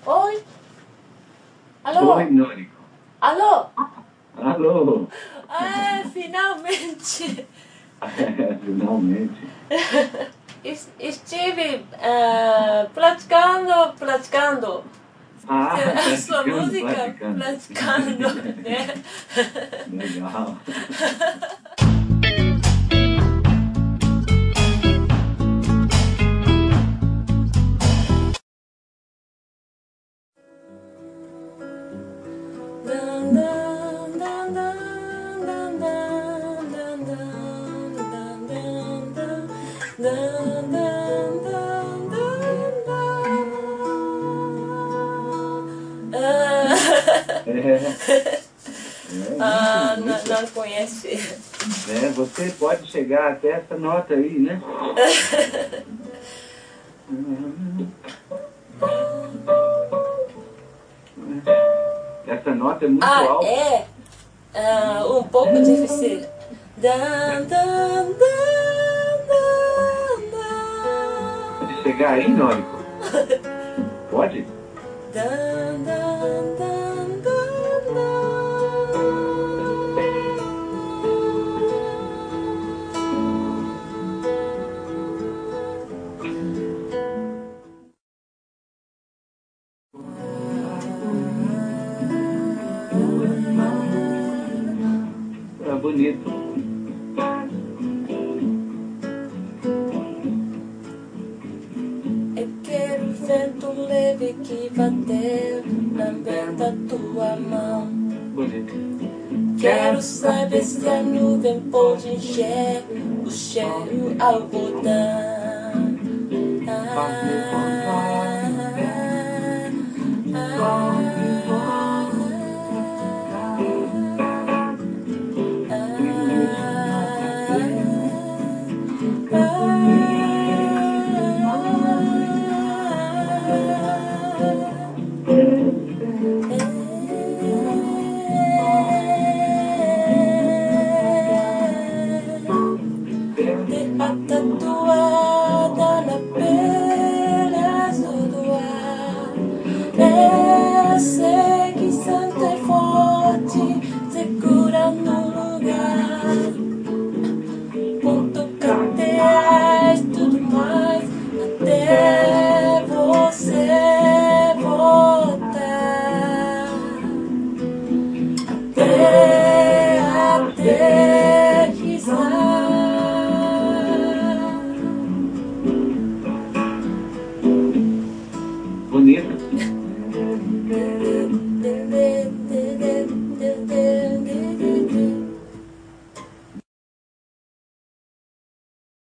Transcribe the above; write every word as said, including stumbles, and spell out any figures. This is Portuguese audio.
Oi? Alô? Oi, Nônico. Alô? Alô? É, finalmente! É, finalmente. Es- Estive ah, praticando, praticando. Ah, A sua praticando, música, praticando. praticando, né? Legal. Dan, dan, dan, dan, dan, dan, dan, dan, dan, dan, dan, dan, dan, dan, dan. Ah, É, ah, é, não, muito, não conhece. é, você pode chegar até essa nota aí, né? Essa nota é muito Ah, alta. é ah, um pouco difícil. Dan, dan, dan, dan, dan. Pode chegar aí, Nônico? Pode? Dan, dan, dan, dan, dan. Tá bonito. Eu quero o vento leve que bateu lambendo tua mão. Bonito. Quero saber se a nuvem pode encher o cheiro algodão. Ah, tatuada na pele azul do ar. Esse que santo é forte, segura no lugar. Ponto cardeais, tudo mais, até você voltar. Até aterrissar. Bonito.